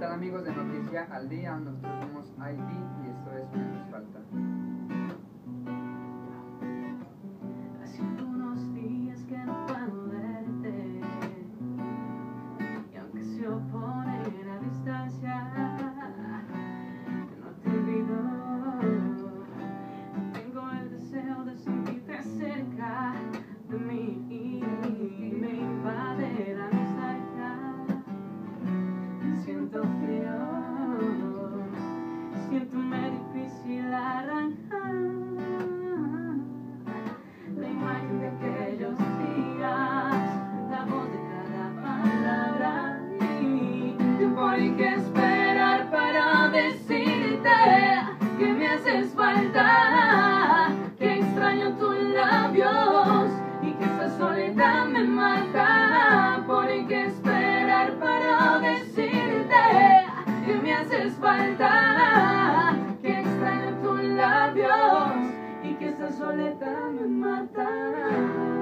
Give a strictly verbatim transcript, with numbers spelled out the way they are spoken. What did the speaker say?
tal, amigos de Noticia al Día? Nosotros somos I D y esto es Me Haces Falta. Hace unos días que no puedo verte, y aunque se opone la distancia, no te olvido. Tengo el deseo de sentirte cerca de mí y me invade la nostalgia. Siento frío, siento-me difícil arrancar la imagen de aquellos días, la voz de cada palabra y tiempo hay que esperar para decirte que me haces falta, que extraño tus labios y que esta soledad me mata. Por hay que esperar para decirte que me haces falta, que extraño tus labios y que esta soledad me mata.